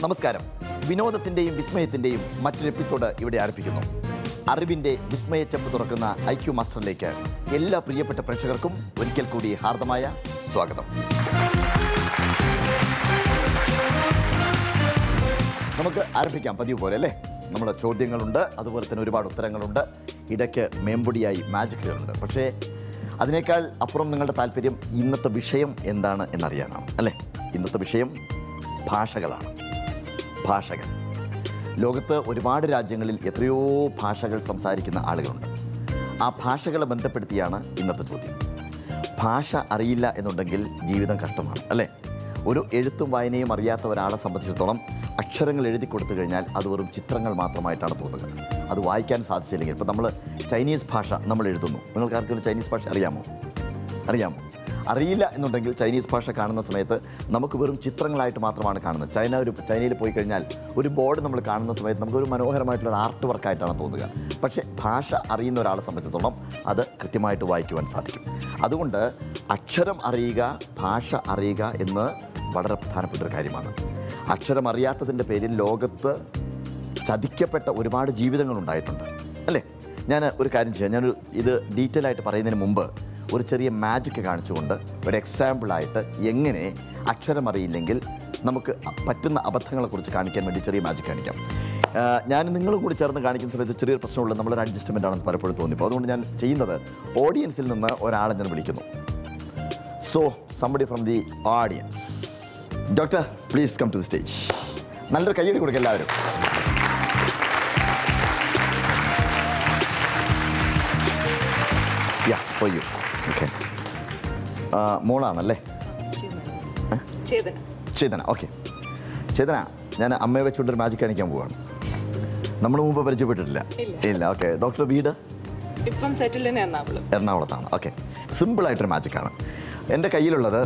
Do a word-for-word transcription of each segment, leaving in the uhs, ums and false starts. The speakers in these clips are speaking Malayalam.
നമസ്കാരം. വിനോദത്തിൻ്റെയും വിസ്മയത്തിൻ്റെയും മറ്റൊരു എപ്പിസോഡ് ഇവിടെ ആരംഭിക്കുന്നു. അറിവിൻ്റെ വിസ്മയച്ചെപ്പ് തുറക്കുന്ന ഐ ക്യു മാസ്റ്ററിലേക്ക് എല്ലാ പ്രിയപ്പെട്ട പ്രേക്ഷകർക്കും ഒരിക്കൽ കൂടി ഹാർദമായ സ്വാഗതം. നമുക്ക് ആരംഭിക്കാം പതിവ് പോലെ അല്ലേ. നമ്മുടെ ചോദ്യങ്ങളുണ്ട്, അതുപോലെ തന്നെ ഒരുപാട് ഉത്തരങ്ങളുണ്ട്, ഇടയ്ക്ക് മേമ്പൊടിയായി മാജിക്കുകളുണ്ട്. പക്ഷേ അതിനേക്കാൾ അപ്പുറം നിങ്ങളുടെ താല്പര്യം ഇന്നത്തെ വിഷയം എന്താണ് എന്നറിയാനാണ് അല്ലേ. ഇന്നത്തെ വിഷയം ഭാഷകളാണ്. ഭാഷകൾ. ലോകത്ത് ഒരുപാട് രാജ്യങ്ങളിൽ എത്രയോ ഭാഷകൾ സംസാരിക്കുന്ന ആളുകളുണ്ട്. ആ ഭാഷകളെ ബന്ധപ്പെടുത്തിയാണ് ഇന്നത്തെ ചോദ്യം. ഭാഷ അറിയില്ല എന്നുണ്ടെങ്കിൽ ജീവിതം കഷ്ടമാണ് അല്ലേ. ഒരു എഴുത്തും വായനയും അറിയാത്ത ഒരാളെ സംബന്ധിച്ചിടത്തോളം അക്ഷരങ്ങൾ എഴുതി കൊടുത്തു കഴിഞ്ഞാൽ അത് വെറും ചിത്രങ്ങൾ മാത്രമായിട്ടാണ് തോന്നുക. അത് വായിക്കാൻ സാധിച്ചില്ലെങ്കിൽ, ഇപ്പോൾ നമ്മൾ ചൈനീസ് ഭാഷ നമ്മൾ എഴുതുന്നു. നിങ്ങൾക്ക് ആർക്കെങ്കിലും ചൈനീസ് ഭാഷ അറിയാമോ? അറിയാമോ? അറിയില്ല എന്നുണ്ടെങ്കിൽ ചൈനീസ് ഭാഷ കാണുന്ന സമയത്ത് നമുക്ക് വെറും ചിത്രങ്ങളായിട്ട് മാത്രമാണ് കാണുന്നത്. ചൈന ഒരു ചൈനയിൽ പോയി കഴിഞ്ഞാൽ ഒരു ബോർഡ് നമ്മൾ കാണുന്ന സമയത്ത് നമുക്കൊരു മനോഹരമായിട്ടുള്ള ആർട്ട് വർക്കായിട്ടാണ് തോന്നുക. പക്ഷേ ഭാഷ അറിയുന്ന ഒരാളെ സംബന്ധിച്ചിടത്തോളം അത് കൃത്യമായിട്ട് വായിക്കുവാൻ സാധിക്കും. അതുകൊണ്ട് അക്ഷരം അറിയുക, ഭാഷ അറിയുക എന്ന് വളരെ പ്രധാനപ്പെട്ട ഒരു കാര്യമാണ്. അക്ഷരം അറിയാത്തതിൻ്റെ പേരിൽ ലോകത്ത് ചതിക്കപ്പെട്ട ഒരുപാട് ജീവിതങ്ങളുണ്ടായിട്ടുണ്ട് അല്ലേ. ഞാൻ ഒരു കാര്യം ചെയ്യാം. ഞാനൊരു ഇത് ഡീറ്റെയിൽ ആയിട്ട് പറയുന്നതിന് മുമ്പ് ഒരു ചെറിയ മാജിക്ക് കാണിച്ചുകൊണ്ട് ഒരു എക്സാമ്പിളായിട്ട് എങ്ങനെ അക്ഷരം അറിയില്ലെങ്കിൽ നമുക്ക് പറ്റുന്ന അബദ്ധങ്ങളെക്കുറിച്ച് കാണിക്കാൻ വേണ്ടി ചെറിയ മാജിക്ക് കാണിക്കാം. ഞാൻ നിങ്ങളും കൂടി ചേർന്ന് കാണിക്കുന്ന സമയത്ത് ചെറിയൊരു പ്രശ്നമുള്ള നമ്മളൊരു അഡ്ജസ്റ്റ്മെൻ്റ് ആണെന്ന് പലപ്പോഴും തോന്നിപ്പോൾ അതുകൊണ്ട് ഞാൻ ചെയ്യുന്നത് ഓഡിയൻസിൽ നിന്ന് ഒരാളെ ഞാൻ വിളിക്കുന്നു. So somebody from the audience. Doctor please come to the stage. നല്ലൊരു കയ്യടി കൊടുക്കുക എല്ലാവരും. Yeah for you. ഓക്കെ. മോളാണല്ലേ? ചേതന. ഓക്കെ ചേതന, ഞാൻ അമ്മയെ വെച്ചുകൊണ്ടൊരു മാജിക് കാണിക്കാൻ പോവാണ്. നമ്മൾ മുമ്പ് പരിചയപ്പെട്ടിട്ടില്ല. ഇല്ല. ഓക്കെ. ഡോക്ടർ വീട് ഇപ്പം സെറ്റിൽ എറണാകുളം എറണാകുളത്താണ്. ഓക്കെ. സിമ്പിളായിട്ടൊരു മാജിക്കാണ്. എൻ്റെ കയ്യിലുള്ളത്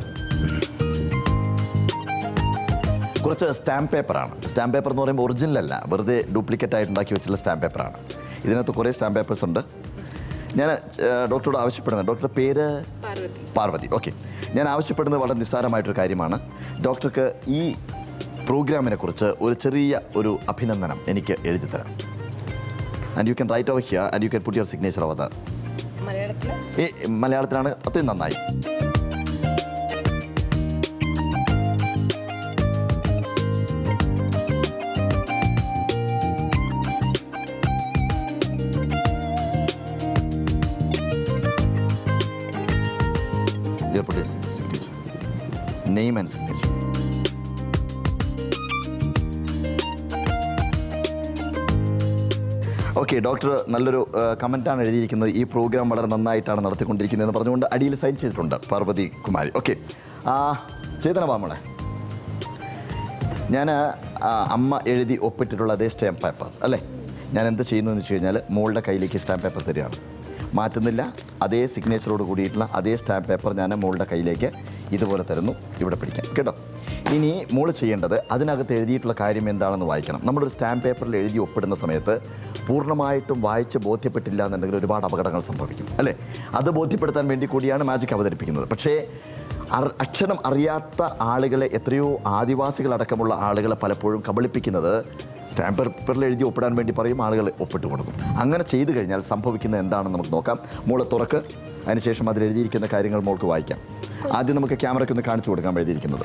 കുറച്ച് സ്റ്റാമ്പ് പേപ്പറാണ്. സ്റ്റാമ്പ് പേപ്പർ എന്ന് പറയുമ്പോൾ ഒറിജിനൽ അല്ല, വെറുതെ ഡ്യൂപ്ലിക്കേറ്റ് ആയിട്ട് ഉണ്ടാക്കി വെച്ചിട്ടുള്ള സ്റ്റാമ്പ് പേപ്പറാണ്. ഇതിനകത്ത് കുറേ സ്റ്റാമ്പ് പേപ്പേഴ്സ് ഉണ്ട്. ഞാൻ ഡോക്ടറോട് ആവശ്യപ്പെടുന്നത്, ഡോക്ടറുടെ പേര് പാർവതി. ഓക്കെ. ഞാൻ ആവശ്യപ്പെടുന്നത് വളരെ നിസ്സാരമായിട്ടൊരു കാര്യമാണ്. ഡോക്ടർക്ക് ഈ പ്രോഗ്രാമിനെ കുറിച്ച് ഒരു ചെറിയ ഒരു അഭിനന്ദനം എനിക്ക് എഴുതി തരാം. And you can write over here and you can put your signature over the. ഈ മലയാളത്തിലാണ്, അത്രയും നന്നായി. Signature. Name and signature. Okay. Doctor നല്ലൊരു കമൻറ്റാണ് എഴുതിയിരിക്കുന്നത്. ഈ പ്രോഗ്രാം വളരെ നന്നായിട്ടാണ് നടത്തിക്കൊണ്ടിരിക്കുന്നതെന്ന് പറഞ്ഞുകൊണ്ട് അടിയിൽ സൈൻ ചെയ്തിട്ടുണ്ട് പാർവതി കുമാരി. ഓക്കെ. ചേതന വാമളെ, ഞാൻ അമ്മ എഴുതി ഒപ്പിട്ടിട്ടുള്ള അതേ സ്റ്റാമ്പ് പേപ്പർ അല്ലേ. ഞാൻ എന്ത് ചെയ്യുന്നു എന്ന് വെച്ച് കഴിഞ്ഞാൽ മോളുടെ കയ്യിലേക്ക് സ്റ്റാമ്പ് പേപ്പർ തരികയാണ്. മാറ്റുന്നില്ല. അതേ സിഗ്നേച്ചറോട് കൂടിയിട്ടുള്ള അതേ സ്റ്റാമ്പ് പേപ്പർ ഞാൻ മോളുടെ കയ്യിലേക്ക് ഇതുപോലെ തരുന്നു. ഇവിടെ പിടിക്കാം കേട്ടോ. ഇനി മോൾ ചെയ്യേണ്ടത് അതിനകത്ത് എഴുതിയിട്ടുള്ള കാര്യം എന്താണെന്ന് വായിക്കണം. നമ്മളൊരു സ്റ്റാമ്പ് പേപ്പറിൽ എഴുതി ഒപ്പിടുന്ന സമയത്ത് പൂർണ്ണമായിട്ടും വായിച്ച് ബോധ്യപ്പെട്ടില്ല എന്നുണ്ടെങ്കിൽ ഒരുപാട് അപകടങ്ങൾ സംഭവിക്കും അല്ലേ. അത് ബോധ്യപ്പെടുത്താൻ വേണ്ടി കൂടിയാണ് മാജിക് അവതരിപ്പിക്കുന്നത്. പക്ഷേ അക്ഷരം അറിയാത്ത ആളുകളെ, എത്രയോ ആദിവാസികളടക്കമുള്ള ആളുകളെ പലപ്പോഴും കബളിപ്പിക്കുന്നത് സ്റ്റാമ്പ് പേപ്പറിൽ എഴുതി ഒപ്പിടാൻ വേണ്ടി പറയും, ആളുകൾ ഒപ്പിട്ട് കൊടുക്കും. അങ്ങനെ ചെയ്തു കഴിഞ്ഞാൽ സംഭവിക്കുന്നത് എന്താണെന്ന് നമുക്ക് നോക്കാം. മോള് തുറക്ക്. അതിനുശേഷം അതിൽ എഴുതിയിരിക്കുന്ന കാര്യങ്ങൾ മോൾക്ക് വായിക്കാം. ആദ്യം നമുക്ക് ക്യാമറയ്ക്ക് ഒന്ന് കാണിച്ചു കൊടുക്കാം എഴുതിയിരിക്കുന്നത്.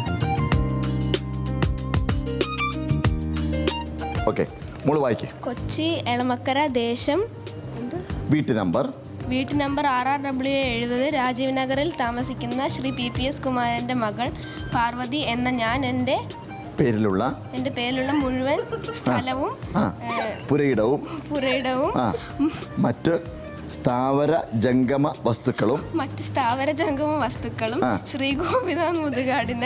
ഓക്കെ. മോള് വായിക്കേ. കൊച്ചി എളമക്കര ദേശം വീട്ടു നമ്പർ വീട്ടു നമ്പർ ആർ ആർ ഡബ്ല്യു എഴുപത് രാജീവ് നഗറിൽ താമസിക്കുന്ന ശ്രീ പി പി എസ് കുമാരൻ്റെ മകൾ പാർവതി എന്ന ഞാൻ എൻ്റെ പേരിലുള്ള എൻ്റെ പേരിലുള്ള മുഴുവൻ സ്ഥലവും പുരയിടവും പുരയിടവും മറ്റ് സ്ഥാവര ജംഗമ വസ്തുക്കളും മറ്റ് സ്ഥാവര ജംഗമ വസ്തുക്കളും ശ്രീ ഗോപിനാഥ് മുതുകാടിന്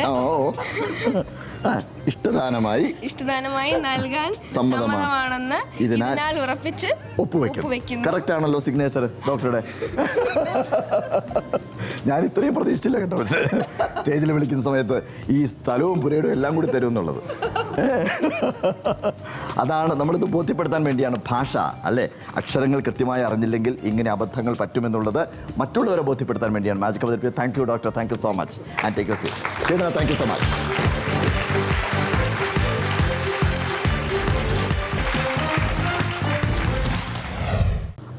ഇഷ്ടദാനമായി ഇഷ്ടദാനമായി നൽകാൻ സമ്മതമാണെന്ന് ഇതിനാൽ ഉറപ്പിച്ച് ഒപ്പുവെക്കുന്നു. കറക്റ്റ് ആണല്ലോ സിഗ്നേച്ചർ ഡോക്ടറുടെ? ഞാൻ ഇത്രയും പ്രതീക്ഷിച്ചില്ല കേട്ടോ. പക്ഷേ സ്റ്റേജിൽ വിളിക്കുന്ന സമയത്ത് ഈ സ്ഥലവും പുരയിടവും എല്ലാം കൂടി തരും എന്നുള്ളത് അതാണ് നമ്മളിത് ബോധ്യപ്പെടുത്താൻ വേണ്ടിയാണ് ഭാഷ അല്ലേ. അക്ഷരങ്ങൾ കൃത്യമായി അറിഞ്ഞില്ലെങ്കിൽ ഇങ്ങനെ അബദ്ധങ്ങൾ പറ്റുമെന്നുള്ളത് മറ്റുള്ളവരെ ബോധ്യപ്പെടുത്താൻ വേണ്ടിയാണ് മാജിക് അവതരിപ്പിച്ചത്. Thank you doctor. Thank you so much. And take you seat. Thank you so much.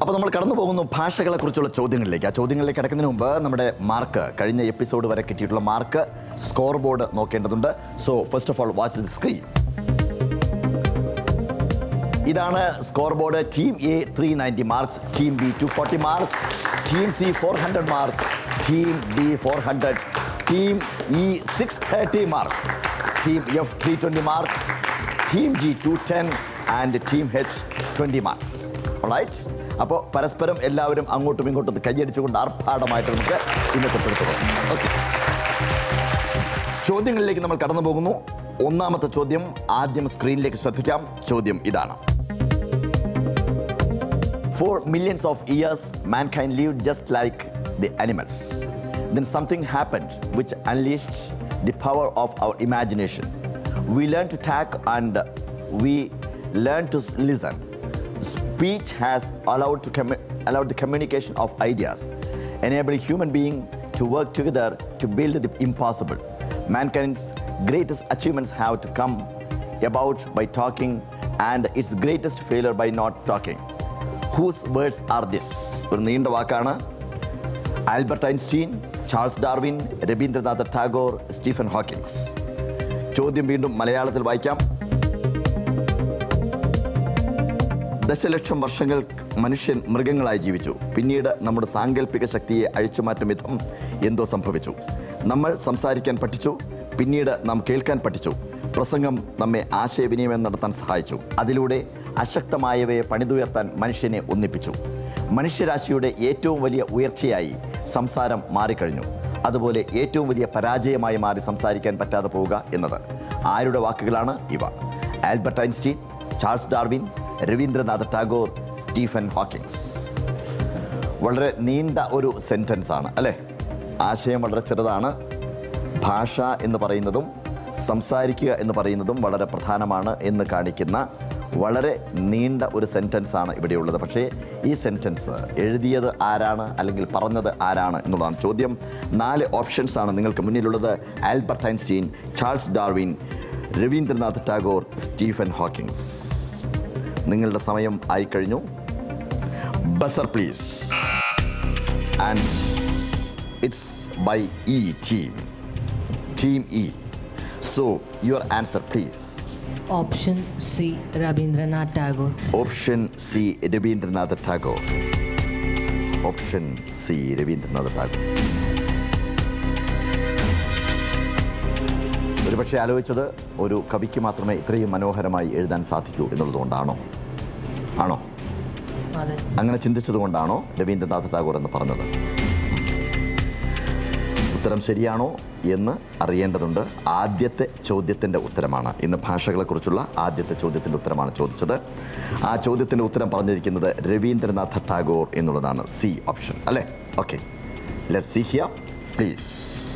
അപ്പോൾ നമ്മൾ കടന്നു പോകുന്നു ഭാഷകളെക്കുറിച്ചുള്ള ചോദ്യങ്ങളിലേക്ക്. ആ ചോദ്യങ്ങളിലേക്ക് കിടക്കുന്നതിന് മുമ്പ് നമ്മുടെ മാർക്ക്, കഴിഞ്ഞ എപ്പിസോഡ് വരെ കിട്ടിയിട്ടുള്ള മാർക്ക് സ്കോർ ബോർഡ് നോക്കേണ്ടതുണ്ട്. So first of all watch the screen. ഇതാണ് score board. Team A three ninety marks, team B two forty marks, team C four hundred marks, team D four hundred, team E six thirty marks, team F three twenty marks, team G two ten and team H twenty marks. Right? അപ്പോൾ പരസ്പരം എല്ലാവരും അങ്ങോട്ടും ഇങ്ങോട്ടും കൈയടിച്ചുകൊണ്ട് ആർഭാടമായിട്ട് നമുക്ക് ഇന്നത്തെ എടുത്തുകൊള്ളാം. ഓക്കെ, ചോദ്യങ്ങളിലേക്ക് നമ്മൾ കടന്നു പോകുന്നു. ഒന്നാമത്തെ ചോദ്യം ആദ്യം സ്ക്രീനിലേക്ക് ശ്രദ്ധിക്കാം. ചോദ്യം ഇതാണ്. For millions of years, mankind lived just like the animals. Then something happened which unleashed the power of our imagination. We learned to talk and we learned to listen. Speech has allowed, to commu- allowed the communication of ideas, enabling human beings to work together to build the impossible. Mankind's greatest achievements have to come about by talking and its greatest failure by not talking. Whose words are this? ഒരു നീണ്ട വാക്കാണ്. Albert Einstein, Charles Darwin, Rabindranath Tagore, Stephen Hawkings. ചോദ്യം വീണ്ടും മലയാളത്തിൽ വായിക്കാം. ദശലക്ഷം വർഷങ്ങൾ മനുഷ്യൻ മൃഗങ്ങളായി ജീവിച്ചു. പിന്നീട് നമ്മുടെ സാങ്കല്പിക ശക്തിയെ അഴിച്ചുമാറ്റും വിധം എന്തോ സംഭവിച്ചു. നമ്മൾ സംസാരിക്കാൻ പഠിച്ചു, പിന്നീട് നാം കേൾക്കാൻ പഠിച്ചു. പ്രസംഗം നമ്മെ ആശയവിനിമയം നടത്താൻ സഹായിച്ചു. അതിലൂടെ അശക്തമായവയെ പണിതുയർത്താൻ മനുഷ്യനെ ഒന്നിപ്പിച്ചു. മനുഷ്യരാശിയുടെ ഏറ്റവും വലിയ ഉയർച്ചയായി സംസാരം മാറിക്കഴിഞ്ഞു. അതുപോലെ ഏറ്റവും വലിയ പരാജയമായി മാറി സംസാരിക്കാൻ പറ്റാതെ പോവുക എന്നത്. ആരുടെ വാക്കുകളാണ് ഇവ? Albert Einstein, Charles Darwin, Rabindranath Tagore, Stephen Hawkings. വളരെ നീണ്ട ഒരു സെൻറ്റൻസ് ആണ് അല്ലേ? ആശയം വളരെ ചെറുതാണ്. ഭാഷ എന്ന് പറയുന്നതും സംസാരിക്കുക എന്ന് പറയുന്നതും വളരെ പ്രധാനമാണ് എന്ന് കാണിക്കുന്ന വളരെ നീണ്ട ഒരു സെൻറ്റൻസ് ആണ് ഇവിടെയുള്ളത്. പക്ഷേ ഈ സെൻറ്റൻസ് എഴുതിയത് ആരാണ് അല്ലെങ്കിൽ പറഞ്ഞത് ആരാണ് എന്നുള്ളതാണ് ചോദ്യം. നാല് ഓപ്ഷൻസ് ആണ് നിങ്ങൾക്ക് മുന്നിലുള്ളത്. Albert Einstein, Charles Darwin, Rabindranath Tagore, Stephen Hawkings. നിങ്ങളുടെ സമയം ആയിക്കഴിഞ്ഞു. Buzzer please. And it's by E team. Team E. So your answer please. Option C, Rabindranath Tagore. Option C, Rabindranath Tagore. Option C, Rabindranath Tagore. ഒരു പക്ഷേ ആലോചിച്ചത് ഒരു കവിക്ക് മാത്രമേ ഇത്രയും മനോഹരമായി എഴുതാൻ സാധിക്കൂ എന്നുള്ളതുകൊണ്ടാണോ? ആണോ? അങ്ങനെ ചിന്തിച്ചതുകൊണ്ടാണോ രവീന്ദ്രനാഥ ടാഗോർ എന്ന് പറഞ്ഞത്? ഉത്തരം ശരിയാണോ എന്ന് അറിയേണ്ടതുണ്ട്. ആദ്യത്തെ ചോദ്യത്തിൻ്റെ ഉത്തരമാണ് ഇന്ന് ഭാഷകളെക്കുറിച്ചുള്ള ആദ്യത്തെ ചോദ്യത്തിൻ്റെ ഉത്തരമാണ് ചോദിച്ചത്. ആ ചോദ്യത്തിൻ്റെ ഉത്തരം പറഞ്ഞിരിക്കുന്നത് രവീന്ദ്രനാഥ ടാഗോർ എന്നുള്ളതാണ്. സി ഓപ്ഷൻ അല്ലേ? Okay, let's see here please.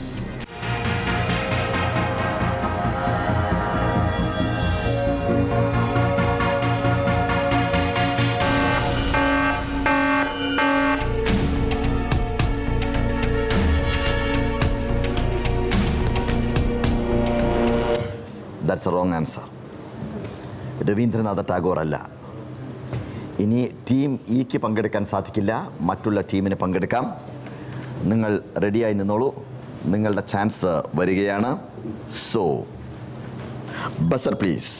That's a wrong answer. Rabindranath Tagore അല്ല. ഇനി ടീം ഇക്ക് പങ്കെടുക്കാൻ സാധിക്കില്ല, മറ്റുള്ള ടീമിന് പങ്കെടുക്കാം. നിങ്ങൾ റെഡിയായി നിന്നോളൂ. നിങ്ങളുടെ ചാൻസ് വരികയാണ്. So buzzer please.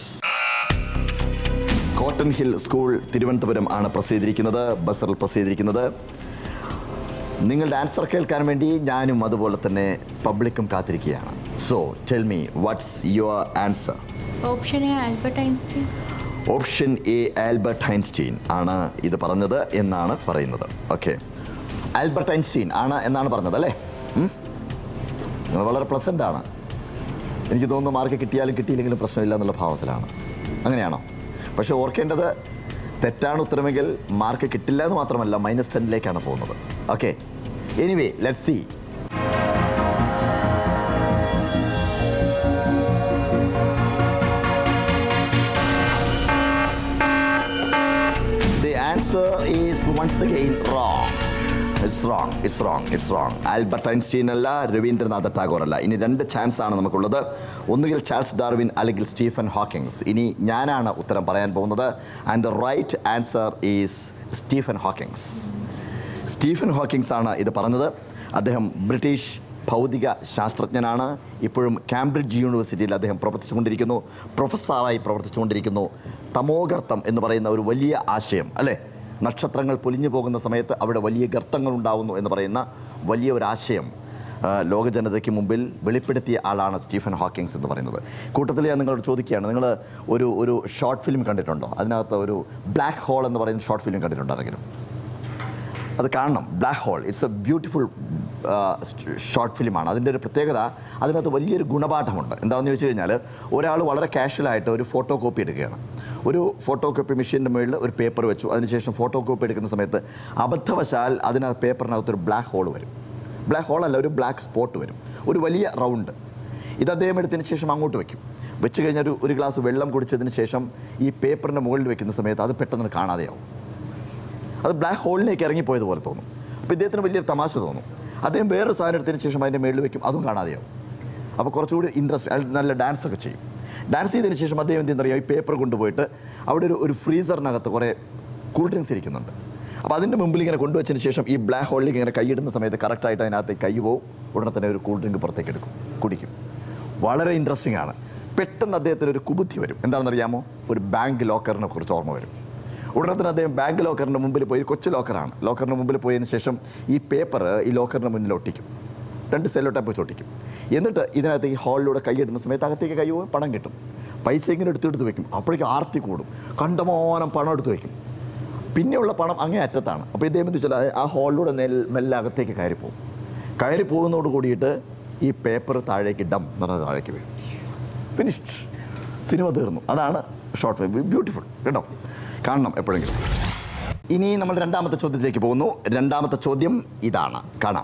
Cotton Hill School Thiruvananthapuram ആണ് പ്രസ് ചെയ്തിരിക്കുന്നത്. ബസറിൽ പ്രസ് ചെയ്തിരിക്കുന്നത്. നിങ്ങളുടെ ആൻസർ കേൾക്കാൻ വേണ്ടി ഞാനും അതുപോലെ തന്നെ പബ്ലിക്കും കാത്തിരിക്കുകയാണ്. So tell me, what's your answer? Option A, Albert Einstein. Option A, Albert Einstein ആണ് ഇത് പറഞ്ഞത് എന്നാണ് പറയുന്നത്. ഓക്കെ, ആൽബർട്ട് ഐൻസ്റ്റീൻ ആണ് എന്നാണ് പറഞ്ഞത് അല്ലേ? നിങ്ങൾ വളരെ പ്ലസൻ്റ് ആണ്. എനിക്ക് തോന്നുന്നു മാർക്ക് കിട്ടിയാലും കിട്ടിയില്ലെങ്കിലും പ്രശ്നമില്ല എന്നുള്ള ഭാവത്തിലാണ്. അങ്ങനെയാണോ? പക്ഷേ ഓർക്കേണ്ടത്, തെറ്റാണ് ഉത്തരമെങ്കിൽ മാർക്ക് കിട്ടില്ല എന്ന് മാത്രമല്ല മൈനസ് ടെന്നിലേക്കാണ് പോകുന്നത്. Okay, anyway let's see. The answer is once again wrong. It's wrong it's wrong it's wrong Albert Einstein അല്ല, രവീന്ദ്രനാഥ ടാഗോർ അല്ല. ഇനി രണ്ട് ചാൻസ് ആണ് നമുക്കുള്ളത്. ഒന്നുകിൽ ചാൾസ് ഡാർവിൻ അല്ലെങ്കിൽ സ്റ്റീഫൻ ഹോക്കിങ്സ്. ഇനി ഞാനാണ് ഉത്തരം പറയാൻ പോകുന്നത്. And the right answer is Stephen Hawkings. Stephen Hawkings ആണ് ഇത് പറഞ്ഞത്. അദ്ദേഹം ബ്രിട്ടീഷ് ഭൗതിക ശാസ്ത്രജ്ഞനാണ്. ഇപ്പോഴും കാംബ്രിഡ്ജ് യൂണിവേഴ്സിറ്റിയിൽ അദ്ദേഹം പ്രവർത്തിച്ചുകൊണ്ടിരിക്കുന്നു, പ്രൊഫസറായി പ്രവർത്തിച്ചുകൊണ്ടിരിക്കുന്നു. തമോഗർത്തം എന്ന് പറയുന്ന ഒരു വലിയ ആശയം അല്ലേ, നക്ഷത്രങ്ങൾ പൊലിഞ്ഞു പോകുന്ന സമയത്ത് അവിടെ വലിയ ഗർത്തങ്ങൾ ഉണ്ടാവുന്നു എന്ന് പറയുന്ന വലിയ ഒരു ആശയം ലോക ജനതയ്ക്ക് മുമ്പിൽ വെളിപ്പെടുത്തിയ ആളാണ് സ്റ്റീഫൻ ഹോക്കിങ്സ് എന്ന് പറയുന്നത്. കൂട്ടത്തിൽ ഞാൻ നിങ്ങളോട് ചോദിക്കുകയാണ്, നിങ്ങൾ ഒരു ഒരു ഷോർട്ട് ഫിലിം കണ്ടിട്ടുണ്ടോ? അതിനകത്ത് ഒരു ബ്ലാക്ക് ഹോൾ എന്ന് പറയുന്ന ഷോർട്ട് ഫിലിം കണ്ടിട്ടുണ്ടോ ആരെങ്കിലും? അത് കാണണം. Black hole it's a beautiful short ഫിലിമാണ്. അതിൻ്റെ ഒരു പ്രത്യേകത, അതിനകത്ത് വലിയൊരു ഗുണപാഠമുണ്ട്. എന്താണെന്ന് ചോദിച്ചു കഴിഞ്ഞാൽ, ഒരാൾ വളരെ കാഷ്വലായിട്ട് ഒരു ഫോട്ടോ കോപ്പി എടുക്കുകയാണ്. ഒരു ഫോട്ടോ കോപ്പി മെഷീൻ്റെ മുകളിൽ ഒരു പേപ്പർ വെച്ചു. അതിനുശേഷം ഫോട്ടോ കോപ്പി എടുക്കുന്ന സമയത്ത് അബദ്ധവശാൽ അതിനകത്ത് പേപ്പറിനകത്തൊരു ബ്ലാക്ക് ഹോൾ വരും. ബ്ലാക്ക് ഹോളല്ല, ഒരു ബ്ലാക്ക് സ്പോട്ട് വരും, ഒരു വലിയ റൗണ്ട്. ഇത് അദ്ദേഹം എടുത്തതിന് ശേഷം അങ്ങോട്ട് വയ്ക്കും. വെച്ച് കഴിഞ്ഞാൽ ഒരു ഒരു ഗ്ലാസ് വെള്ളം കുടിച്ചതിന് ശേഷം ഈ പേപ്പറിൻ്റെ മുകളിൽ വെക്കുന്ന സമയത്ത് അത് പെട്ടെന്ന് കാണാതെയാവും. അത് ബ്ലാക്ക് ഹോളിലേക്ക് ഇറങ്ങിപ്പോയതുപോലെ തോന്നും. അപ്പോൾ ഇദ്ദേഹത്തിന് വലിയൊരു തമാശ തോന്നും. അദ്ദേഹം വേറൊരു സാധനം എടുത്തതിന് ശേഷം അതിൻ്റെ മുകളിൽ വെക്കും, അതും കാണാതെയാവും. അപ്പോൾ കുറച്ചുകൂടി ഇൻട്രസ്റ്റ്, നല്ല ഡാൻസൊക്കെ ചെയ്യും. ഡാൻസ് ചെയ്തതിന് ശേഷം അദ്ദേഹം എന്ത് ചെയ്യുന്നറിയാം, ഈ പേപ്പർ കൊണ്ടുപോയിട്ട് അവിടെ ഒരു ഒരു ഫ്രീസറിനകത്ത് കുറേ കൂൾ ഡ്രിങ്ക്സ് ഇരിക്കുന്നുണ്ട്. അപ്പോൾ അതിൻ്റെ മുമ്പിൽ ഇങ്ങനെ കൊണ്ടുവച്ചതിന് ശേഷം ഈ ബ്ലാക്ക് ഹോളിലേക്ക് ഇങ്ങനെ കൈയിടുന്ന സമയത്ത് കറക്റ്റായിട്ട് അതിനകത്തേക്ക് കൈ പോവും. ഉടനെ തന്നെ ഒരു കൂൾ ഡ്രിങ്ക് പുറത്തേക്ക് എടുക്കും, കുടിക്കും. വളരെ ഇൻട്രസ്റ്റിംഗ് ആണ്. പെട്ടെന്ന് അദ്ദേഹത്തിന് ഒരു കുബുദ്ധി വരും. എന്താണെന്നറിയാമോ? ഒരു ബാങ്ക് ലോക്കറിനെ കുറിച്ച് ഓർമ്മ വരും. ഉടനെ തന്നെ അദ്ദേഹം ബാങ്ക് ലോക്കറിൻ്റെ മുമ്പിൽ പോയി, കൊച്ചു ലോക്കറാണ്, ലോക്കറിൻ്റെ മുമ്പിൽ പോയതിന് ശേഷം ഈ പേപ്പർ ഈ ലോക്കറിൻ്റെ മുന്നിൽ ഒട്ടിക്കും. രണ്ട് സെല്ലോ ടാപ്പ് വെച്ച് ഒട്ടിക്കും. എന്നിട്ട് ഇതിനകത്ത് ഈ ഹോളിലൂടെ കൈയിടുന്ന സമയത്ത് അകത്തേക്ക് കൈ പോയി പണം കിട്ടും. പൈസ ഇങ്ങനെ എടുത്തെടുത്ത് വെക്കും. അപ്പോഴേക്കും ആർത്തി കൂടും, കണ്ടമാനം പണം എടുത്ത് വയ്ക്കും. പിന്നെയുള്ള പണം അങ്ങേ അറ്റത്താണ്. അപ്പോൾ ഇദ്ദേഹം എന്ത് വെച്ചാൽ ആ ഹോളിലൂടെ നെൽ മെല്ലെ അകത്തേക്ക് കയറി പോകും. കയറി പോകുന്നതോട് കൂടിയിട്ട് ഈ പേപ്പർ താഴേക്ക് ഡം എന്ന് പറഞ്ഞാൽ താഴേക്ക് വീഴും. ഫിനിഷ്ഡ്, സിനിമ തീർന്നു. അതാണ് ഷോർട്ട് ഫിലിം. ബ്യൂട്ടിഫുൾ കേട്ടോ, കാണണം എപ്പോഴെങ്കിലും. ഇനി നമ്മൾ രണ്ടാമത്തെ ചോദ്യത്തിലേക്ക് പോകുന്നു. രണ്ടാമത്തെ ചോദ്യം ഇതാണ്, കാണാം.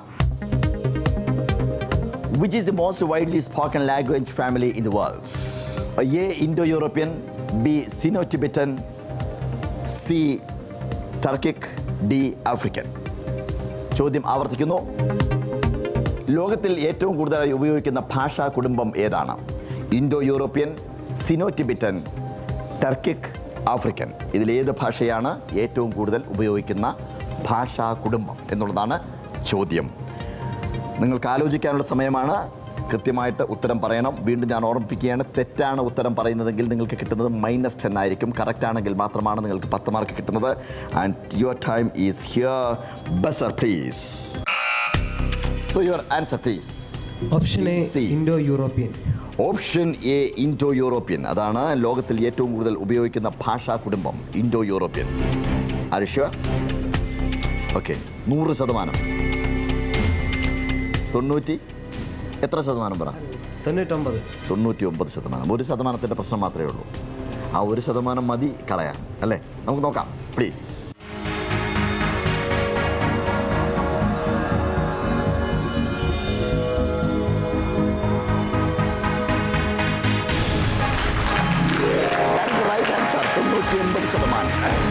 Which is the most widely spoken language family in the world? A. Indo-European, B. Sino-Tibetan, C. Turkic, D. African. ചോദ്യം ആവർത്തിക്കുന്നു. ലോകത്തിൽ ഏറ്റവും കൂടുതലായി ഉപയോഗിക്കുന്ന ഭാഷാ കുടുംബം ഏതാണ്? Indo European, Sino Tibetan, Turkic, African. ഇതിലേത് ഭാഷയാണ് ഏറ്റവും കൂടുതൽ ഉപയോഗിക്കുന്ന ഭാഷാ കുടുംബം എന്നുള്ളതാണ് ചോദ്യം. നിങ്ങൾക്ക് ആലോചിക്കാനുള്ള സമയമാണ്. കൃത്യമായിട്ട് ഉത്തരം പറയണം. വീണ്ടും ഞാൻ ഓർമ്മിപ്പിക്കുകയാണ്, തെറ്റാണ് ഉത്തരം പറയുന്നതെങ്കിൽ നിങ്ങൾക്ക് കിട്ടുന്നത് മൈനസ് ടെൻ ആയിരിക്കും. കറക്റ്റ് ആണെങ്കിൽ മാത്രമാണ് നിങ്ങൾക്ക് പത്ത് മാർക്ക് കിട്ടുന്നത്. And your time is here. Buzzer please. So your answer please. Option A, Indo European. Option A, Indo European. അതാണ് ലോകത്തിൽ ഏറ്റവും കൂടുതൽ ഉപയോഗിക്കുന്ന ഭാഷാ കുടുംബം, Indo European. Are you sure? Okay, നൂറ് ശതമാനം. തൊണ്ണൂറ്റി എത്ര ശതമാനം പറ? തൊണ്ണൂറ്റൊമ്പത്. തൊണ്ണൂറ്റി ഒമ്പത് ശതമാനം. ഒരു ശതമാനത്തിൻ്റെ പ്രശ്നം മാത്രമേ ഉള്ളൂ. ആ ഒരു ശതമാനം മതി കളയാൻ, അല്ലേ? നമുക്ക് നോക്കാം പ്ലീസ്. തൊണ്ണൂറ്റി ഒമ്പത് ശതമാനം.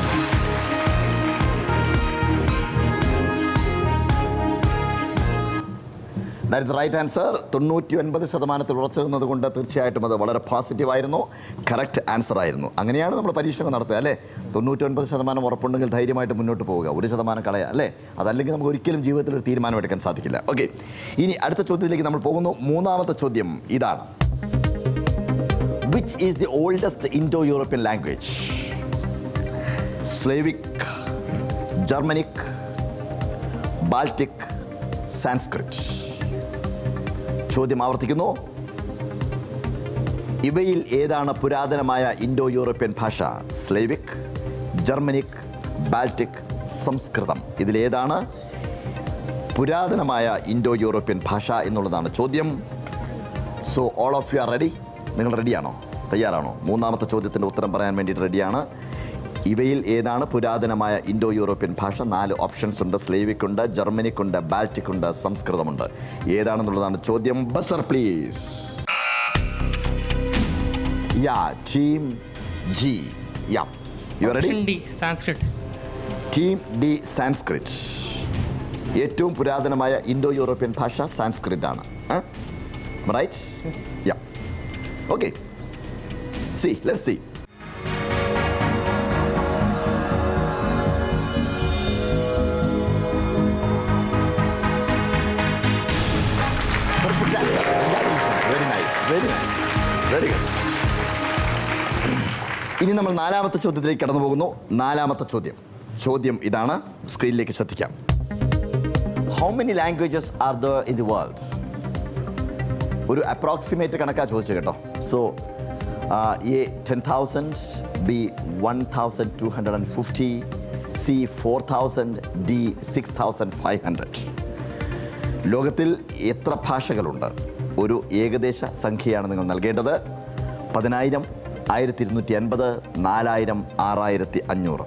That is right answer. തൊണ്ണൂറ്റി ഒൻപത് ശതമാനത്തിൽ ഉറച്ചു നിന്നത് കൊണ്ട് തീർച്ചയായിട്ടും അത് വളരെ പോസിറ്റീവായിരുന്നു, കറക്റ്റ് ആൻസർ ആയിരുന്നു. അങ്ങനെയാണ് നമ്മൾ പരീക്ഷകൾ നടത്തുക, അല്ലേ? തൊണ്ണൂറ്റി ഒൻപത് ശതമാനം ഉറപ്പുണ്ടെങ്കിൽ ധൈര്യമായിട്ട് മുന്നോട്ട് പോവുക, ഒരു ശതമാനം കളയുക, അല്ലേ? അതല്ലെങ്കിൽ നമുക്ക് ഒരിക്കലും ജീവിതത്തിൽ ഒരു തീരുമാനം എടുക്കാൻ സാധിക്കില്ല. ഓക്കെ, ഇനി അടുത്ത ചോദ്യത്തിലേക്ക് നമ്മൾ പോകുന്നു. മൂന്നാമത്തെ ചോദ്യം ഇതാണ്. Which is the oldest Indo European language? Slavic, Germanic, Baltic, Sanskrit. ചോദ്യം ആവർത്തിക്കുന്നു. ഇവയിൽ ഏതാണ് പുരാതനമായ ഇൻഡോ യൂറോപ്യൻ ഭാഷ? സ്ലേവിക്, ജർമ്മനിക്, ബാൾട്ടിക്, സംസ്കൃതം. ഇതിലേതാണ് പുരാതനമായ ഇൻഡോ യൂറോപ്യൻ ഭാഷ എന്നുള്ളതാണ് ചോദ്യം. So all of you are ready? നിങ്ങൾ റെഡിയാണോ? തയ്യാറാണോ? മൂന്നാമത്തെ ചോദ്യത്തിൻ്റെ ഉത്തരം പറയാൻ വേണ്ടിയിട്ട് റെഡിയാണ്. ഇവയിൽ ഏതാണ് പുരാതനമായ ഇൻഡോ യൂറോപ്യൻ ഭാഷ? നാല് ഓപ്ഷൻസ് ഉണ്ട്. സ്ലേവിക് ഉണ്ട്, ജർമ്മനിക് ഉണ്ട്, ബാൾട്ടിക് ഉണ്ട്, സംസ്കൃതമുണ്ട്. ഏതാണെന്നുള്ളതാണ് ചോദ്യം. Buzzer please. Yeah, team G. Yeah, you are ready? D, Sanskrit. Team D, Sanskrit. ഏറ്റവും പുരാതനമായ ഇൻഡോ യൂറോപ്യൻ ഭാഷ സാൻസ്ക്രിറ്റ് ആണ്. Right? Yeah. Okay. See let's see. Very nice, very nice, very good. ഇനി നമ്മൾ നാലാമത്തെ ചോദ്യത്തിലേക്ക് കടന്നു പോകുന്നു. നാലാമത്തെ ചോദ്യം ചോദ്യം ഇതാണ്, സ്ക്രീനിലേക്ക് ശ്രദ്ധിക്കാം. How many languages are there in the world? ഒരു അപ്രോക്സിമേറ്റ് കണക്കാണ് ചോദിച്ചത് കേട്ടോ. So A ten thousand, B one thousand two hundred and fifty, C four thousand, D six thousand five hundred. ലോകത്തിൽ എത്ര ഭാഷകളുണ്ട്? ഒരു ഏകദേശ സംഖ്യയാണ് നിങ്ങൾ നൽകേണ്ടത്. പതിനായിരം, ആയിരത്തി ഇരുന്നൂറ്റി അൻപത്, നാലായിരം, ആറായിരത്തി അഞ്ഞൂറ്.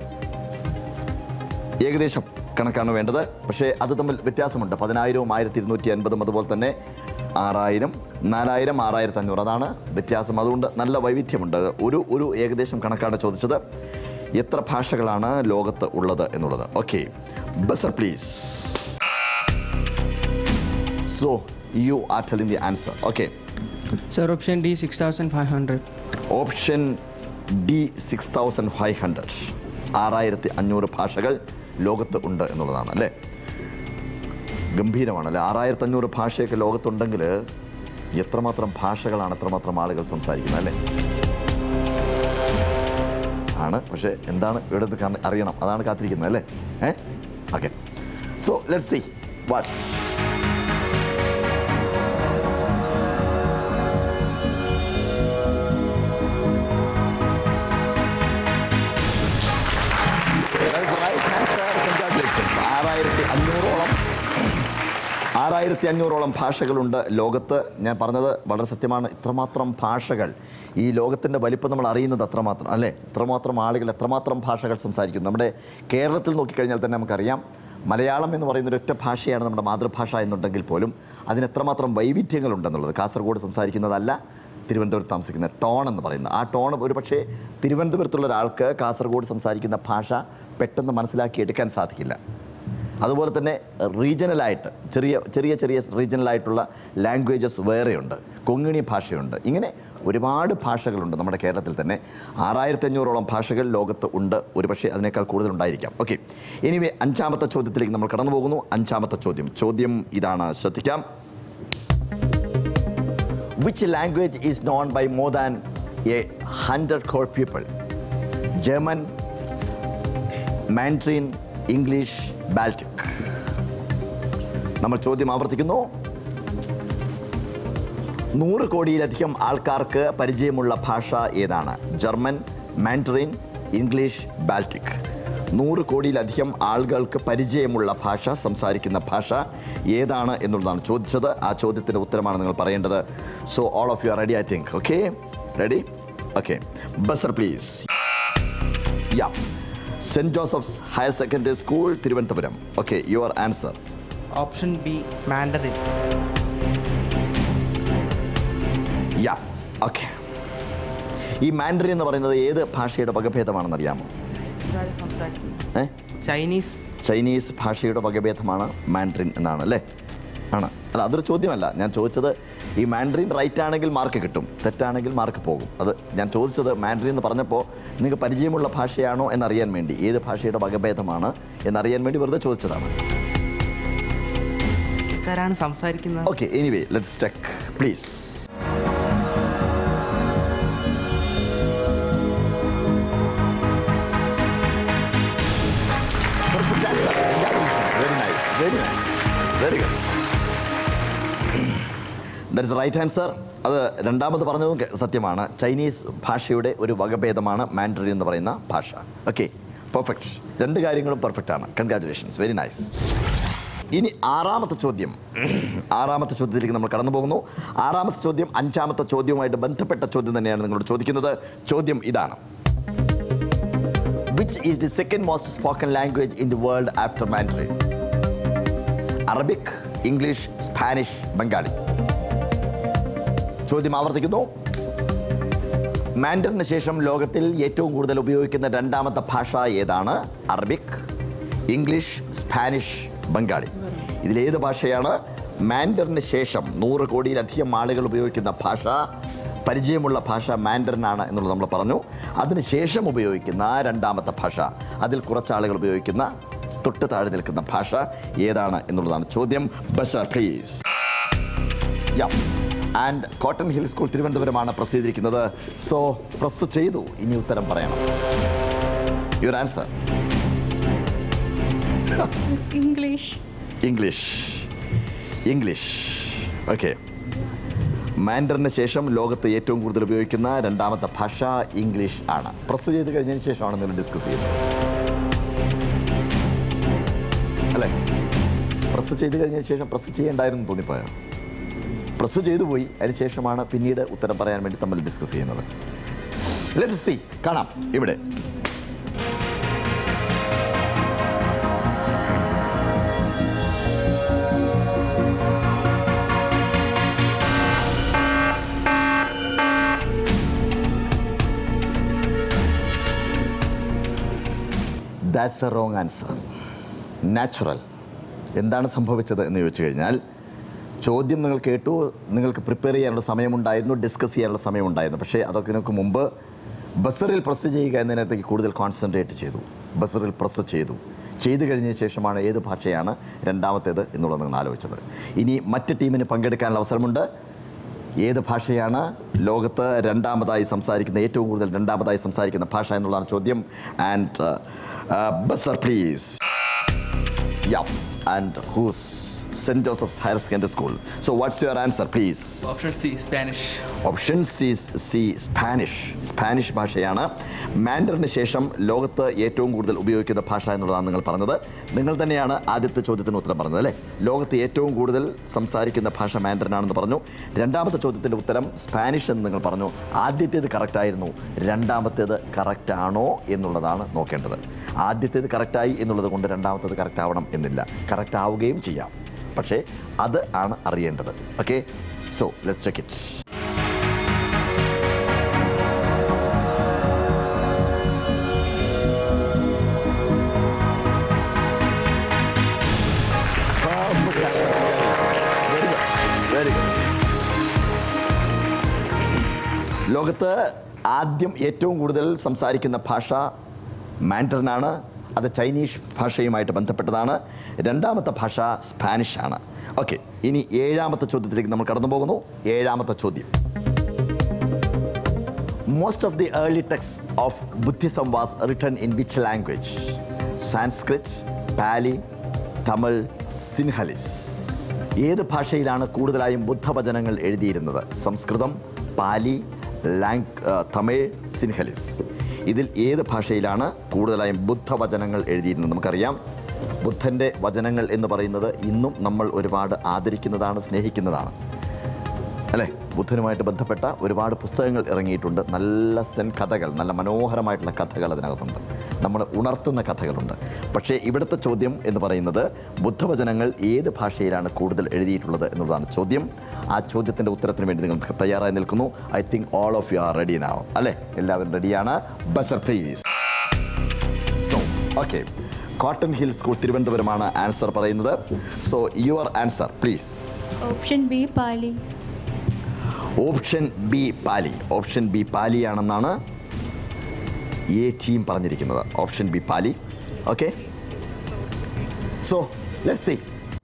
ഏകദേശം കണക്കാണ് വേണ്ടത്. പക്ഷേ അത് തമ്മിൽ വ്യത്യാസമുണ്ട്. പതിനായിരവും ആയിരത്തി ഇരുന്നൂറ്റി അൻപതും അതുപോലെ തന്നെ ആറായിരം, നാലായിരം, ആറായിരത്തി അഞ്ഞൂറ്, അതാണ് വ്യത്യാസം. അതുകൊണ്ട് നല്ല വൈവിധ്യമുണ്ട്. ഒരു ഒരു ഏകദേശം കണക്കാണ് ചോദിച്ചത്. എത്ര ഭാഷകളാണ് ലോകത്ത് ഉള്ളത് എന്നുള്ളത്. Okay, buzzer please. So you are telling the answer. Okay. Sir, option D, six thousand five hundred. Option D, six thousand five hundred. ആറായിരത്തി അഞ്ഞൂറ് ഭാഷകൾ ലോകത്ത് ഉണ്ട് എന്നുള്ളതാണ് അല്ലേ? ഗംഭീരമാണ് അല്ലേ? ആറായിരത്തി അഞ്ഞൂറ് ഭാഷയൊക്കെ ലോകത്തുണ്ടെങ്കിൽ എത്രമാത്രം ഭാഷകളാണ് എത്രമാത്രം ആളുകൾ സംസാരിക്കുന്നത് അല്ലേ? ആണ്. പക്ഷേ എന്താണ് ഇവിടെ അറിയണം, അതാണ് കാത്തിരിക്കുന്നത് അല്ലേ? Ah okay. So let's see what. ആറായിരത്തി അഞ്ഞൂറോളം ആറായിരത്തി അഞ്ഞൂറോളം ഭാഷകളുണ്ട് ലോകത്ത്. ഞാൻ പറഞ്ഞത് വളരെ സത്യമാണ്. ഇത്രമാത്രം ഭാഷകൾ, ഈ ലോകത്തിൻ്റെ വലിപ്പം നമ്മൾ അറിയുന്നത് അത്രമാത്രം അല്ലേ? ഇത്രമാത്രം ആളുകൾ എത്രമാത്രം ഭാഷകൾ സംസാരിക്കുന്നു. നമ്മുടെ കേരളത്തിൽ നോക്കിക്കഴിഞ്ഞാൽ തന്നെ നമുക്കറിയാം, മലയാളം എന്ന് പറയുന്ന ഒരൊറ്റ ഭാഷയാണ് നമ്മുടെ മാതൃഭാഷ എന്നുണ്ടെങ്കിൽ പോലും അതിന് എത്രമാത്രം വൈവിധ്യങ്ങളുണ്ടെന്നുള്ളത്. കാസർഗോഡ് സംസാരിക്കുന്നതല്ല, തിരുവനന്തപുരത്ത് താമസിക്കുന്ന ടോൺ എന്ന് പറയുന്നത്. ആ ടോൺ ഒരു പക്ഷേ തിരുവനന്തപുരത്തുള്ള ഒരാൾക്ക് കാസർഗോഡ് സംസാരിക്കുന്ന ഭാഷ പെട്ടെന്ന് മനസ്സിലാക്കി എടുക്കാൻ സാധിക്കില്ല. അതുപോലെ തന്നെ റീജിയണലായിട്ട് ചെറിയ ചെറിയ ചെറിയ റീജിയണലായിട്ടുള്ള ലാംഗ്വേജസ് വേറെയുണ്ട്. കൊങ്ങിണി ഭാഷയുണ്ട്. ഇങ്ങനെ ഒരുപാട് ഭാഷകളുണ്ട് നമ്മുടെ കേരളത്തിൽ തന്നെ. ആറായിരത്തി അഞ്ഞൂറോളം ഭാഷകൾ ലോകത്ത് ഉണ്ട്. ഒരു പക്ഷേ അതിനേക്കാൾ കൂടുതലുണ്ടായിരിക്കാം. ഓക്കെ, എനിവേ അഞ്ചാമത്തെ ചോദ്യത്തിലേക്ക് നമ്മൾ കടന്നു പോകുന്നു. അഞ്ചാമത്തെ ചോദ്യം ചോദ്യം ഇതാണ്, ശ്രദ്ധിക്കാം. Which language is known by more than a hundred crore people? German, Mandarin, English, Baltic. നമ്മൾ ചോദ്യം ആവർത്തിക്കുന്നു. നൂറ് കോടിയിലധികം ആൾക്കാർക്ക് പരിചയമുള്ള ഭാഷ ഏതാണ്? German, Mandarin, English, Baltic. നൂറ് കോടിയിലധികം ആളുകൾക്ക് പരിചയമുള്ള ഭാഷ, സംസാരിക്കുന്ന ഭാഷ ഏതാണ് എന്നുള്ളതാണ് ചോദിച്ചത്. ആ ചോദ്യത്തിൻ്റെ ഉത്തരമാണ് നിങ്ങൾ പറയേണ്ടത്. So all of you are ready I think. Okay, ready? Okay, buzzer please. Yeah. Saint Joseph's Higher secondary School, Thiruvananthapuram. Okay, your answer. Option B, Mandarin. Yeah. Okay, ഈ മാൻഡറിൻ എന്ന് പറയുന്നത് ഏത് ഭാഷയുടെ വകഭേദമാണെന്ന് അറിയാമോ? ഏ ചൈനീസ്. ചൈനീസ് ഭാഷയുടെ വകഭേദമാണ് മാൻഡറിൻ എന്നാണ് അല്ലേ? ആണ്. അല്ല, അതൊരു ചോദ്യമല്ല. ഞാൻ ചോദിച്ചത് ഈ മാൻഡറിൻ റൈറ്റ് ആണെങ്കിൽ മാർക്ക് കിട്ടും, തെറ്റാണെങ്കിൽ മാർക്ക് പോകും. അത് ഞാൻ ചോദിച്ചത് മാൻഡറിൻ എന്ന് പറഞ്ഞപ്പോൾ നിങ്ങൾക്ക് പരിചയമുള്ള ഭാഷയാണോ എന്നറിയാൻ വേണ്ടി, ഏത് ഭാഷയുടെ വകഭേദമാണ് എന്നറിയാൻ വേണ്ടി വെറുതെ ചോദിച്ചതാണ്. സംസാരിക്കുന്നത്. Okay, anyway let's check please. Very nice, very nice, very good. That is the right answer. അത് രണ്ടാമത് പറഞ്ഞതും സത്യമാണ്. ചൈനീസ് ഭാഷയുടെ ഒരു വകഭേദമാണ് മാൻഡറിൻ എന്ന് പറയുന്ന ഭാഷ. Okay, perfect. രണ്ട് കാര്യങ്ങളും പെർഫെക്റ്റ് ആണ്. Congratulations, very nice. ഇനി ആറാമത്തെ ചോദ്യം. ആറാമത്തെ ചോദ്യത്തിലേക്ക് നമ്മൾ കടന്നു പോകുന്നു. ആറാമത്തെ ചോദ്യം അഞ്ചാമത്തെ ചോദ്യവുമായിട്ട് ബന്ധപ്പെട്ട ചോദ്യം തന്നെയാണ് നിങ്ങളോട് ചോദിക്കുന്നത്. ചോദ്യം ഇതാണ്. Which is the second most spoken language in the world after Mandarin? Arabic, English, Spanish, Bengali. ചോദ്യം ആവർത്തിക്കുന്നു. മാൻഡറിന് ശേഷം ലോകത്തിൽ ഏറ്റവും കൂടുതൽ ഉപയോഗിക്കുന്ന രണ്ടാമത്തെ ഭാഷ ഏതാണ്? Arabic, English, Spanish, Bengali. ഇതിലേത് ഭാഷയാണ്? മാൻഡറിന് ശേഷം നൂറ് കോടിയിലധികം ആളുകൾ ഉപയോഗിക്കുന്ന ഭാഷ, പരിചയമുള്ള ഭാഷ മാൻഡറിനാണ് എന്നുള്ളത് നമ്മൾ പറഞ്ഞു. അതിനുശേഷം ഉപയോഗിക്കുന്ന രണ്ടാമത്തെ ഭാഷ, അതിൽ കുറച്ചാളുകൾ ഉപയോഗിക്കുന്ന തൊട്ട് താഴെ നിൽക്കുന്ന ഭാഷ ഏതാണ് എന്നുള്ളതാണ് ചോദ്യം. Buzzer please. And Cotton Hill School തിരുവനന്തപുരമാണ് പ്രസ് ചെയ്തിരിക്കുന്നത്. സോ പ്രസ് ചെയ്തു, ഇനി ഉത്തരം പറയണം. Your answer? English. English. English. Okay. മാൻഡറിന് ശേഷം ലോകത്ത് ഏറ്റവും കൂടുതൽ ഉപയോഗിക്കുന്ന രണ്ടാമത്തെ ഭാഷ ഇംഗ്ലീഷ് ആണ്. പ്രസ് ചെയ്ത് കഴിഞ്ഞതിന് ശേഷമാണ് നിങ്ങൾ ഡിസ്കസ് ചെയ്യുന്നത് അല്ലേ? പ്രസ് ചെയ്ത് കഴിഞ്ഞതിന് ശേഷം പ്രസ് ചെയ്യേണ്ടായിരുന്നു തോന്നിപ്പോയോ? പ്രസ് ചെയ്തു പോയി, അതിനുശേഷമാണ് പിന്നീട് ഉത്തരം പറയാൻ വേണ്ടി നമ്മൾ ഡിസ്കസ് ചെയ്യുന്നത്. Let's see. കാണാം ഇവിടെ. That's a wrong answer. Natural. എന്താണ് സംഭവിച്ചത് എന്ന് ചോദിച്ചു കഴിഞ്ഞാൽ, ചോദ്യം നിങ്ങൾ കേട്ടു, നിങ്ങൾക്ക് പ്രിപ്പയർ ചെയ്യാനുള്ള സമയമുണ്ടായിരുന്നു, ഡിസ്കസ് ചെയ്യാനുള്ള സമയമുണ്ടായിരുന്നു. പക്ഷേ അതൊക്കെ നിങ്ങൾക്ക് മുമ്പ് ബസറിൽ പ്രസ് ചെയ്യുക എന്നതിനകത്തേക്ക് കൂടുതൽ കോൺസെൻട്രേറ്റ് ചെയ്തു. ബസറിൽ പ്രസ് ചെയ്തു ചെയ്തു കഴിഞ്ഞതിന് ശേഷമാണ് ഏത് ഭാഷയാണ് രണ്ടാമത്തേത് എന്നുള്ളത് നിങ്ങൾ ആലോചിച്ചത്. ഇനി മറ്റ് ടീമിന് പങ്കെടുക്കാനുള്ള അവസരമുണ്ട്. ഏത് ഭാഷയാണ് ലോകത്ത് രണ്ടാമതായി സംസാരിക്കുന്ന, ഏറ്റവും കൂടുതൽ രണ്ടാമതായി സംസാരിക്കുന്ന ഭാഷ എന്നുള്ളതാണ് ചോദ്യം. And buzzer please. Yeah. And who's Saint Joseph's Higher Secondary School? So what's your answer, please? Option C, Spanish. Option C, C, Spanish. Spanish ഭാഷയാണ് മാൻഡറിന് ശേഷം ലോകത്ത് ഏറ്റവും കൂടുതൽ ഉപയോഗിക്കുന്ന ഭാഷ എന്നുള്ളതാണ് നിങ്ങൾ പറഞ്ഞത്. നിങ്ങൾ തന്നെയാണ് ആദ്യത്തെ ചോദ്യത്തിന് ഉത്തരം പറഞ്ഞത് അല്ലേ? ലോകത്ത് ഏറ്റവും കൂടുതൽ സംസാരിക്കുന്ന ഭാഷ മാൻഡറിനാണെന്ന് പറഞ്ഞു. രണ്ടാമത്തെ ചോദ്യത്തിൻ്റെ ഉത്തരം സ്പാനിഷ് എന്ന് നിങ്ങൾ പറഞ്ഞു. ആദ്യത്തേത് കറക്റ്റായിരുന്നു, രണ്ടാമത്തേത് കറക്റ്റാണോ എന്നുള്ളതാണ് നോക്കേണ്ടത്. ആദ്യത്തേത് കറക്റ്റായി എന്നുള്ളത് കൊണ്ട് രണ്ടാമത്തേത് കറക്റ്റ് ആവണം എന്നില്ല. കറക്റ്റ് ആവുകയും ചെയ്യാം, പക്ഷേ അത് ആണ് അറിയേണ്ടത്. Okay, so let's check it. Very good. ലോകത്ത് ആദ്യം ഏറ്റവും കൂടുതൽ സംസാരിക്കുന്ന ഭാഷ മാൻഡറിനാണ്. അത് ചൈനീസ് ഭാഷയുമായിട്ട് ബന്ധപ്പെട്ടതാണ്. രണ്ടാമത്തെ ഭാഷ സ്പാനിഷ് ആണ്. ഓക്കെ, ഇനി ഏഴാമത്തെ ചോദ്യത്തിലേക്ക് നമ്മൾ കടന്നു പോകുന്നു. ഏഴാമത്തെ ചോദ്യം. Most of the early text of Buddhism was written in which language? Sanskrit, Pali, Tamil, Sinhalese. ഏത് ഭാഷയിലാണ് കൂടുതലായും ബുദ്ധവചനങ്ങൾ എഴുതിയിരുന്നത്? സംസ്കൃതം, പാലി, ലാംഗ് തമിഴ്, സിൻഹലിസ്. ഇതിൽ ഏത് ഭാഷയിലാണ് കൂടുതലായും ബുദ്ധവചനങ്ങൾ എഴുതിയിരുന്നത്? നമുക്കറിയാം, ബുദ്ധൻ്റെ വചനങ്ങൾ എന്ന് പറയുന്നത് ഇന്നും നമ്മൾ ഒരുപാട് ആദരിക്കുന്നതാണ്, സ്നേഹിക്കുന്നതാണ് അല്ലേ? ബുദ്ധനുമായിട്ട് ബന്ധപ്പെട്ട ഒരുപാട് പുസ്തകങ്ങൾ ഇറങ്ങിയിട്ടുണ്ട്. നല്ല സെൻ കഥകൾ, നല്ല മനോഹരമായിട്ടുള്ള കഥകൾ അതിനകത്തുണ്ട്, നമ്മൾ ഉണർത്തുന്ന കഥകളുണ്ട്. പക്ഷേ ഇവിടുത്തെ ചോദ്യം എന്ന് പറയുന്നത് ബുദ്ധവചനങ്ങൾ ഏത് ഭാഷയിലാണ് കൂടുതൽ എഴുതിയിട്ടുള്ളത് എന്നുള്ളതാണ് ചോദ്യം. ആ ചോദ്യത്തിൻ്റെ ഉത്തരത്തിന് വേണ്ടി നിങ്ങൾ തയ്യാറായി നിൽക്കുന്നു. I think all of you are ready now അല്ലേ? എല്ലാവരും റെഡിയാണ്. Buzzer please. So okay, Cotton Hill School തിരുവനന്തപുരമാണ് ആൻസർ പറയുന്നത്. So your answer please. Option B, Pali. Option B, Pali. Option B പാലിയാണെന്നാണ് എ ടീം പറഞ്ഞിരിക്കുന്നത്. Option B Pali. Okay, so let's see.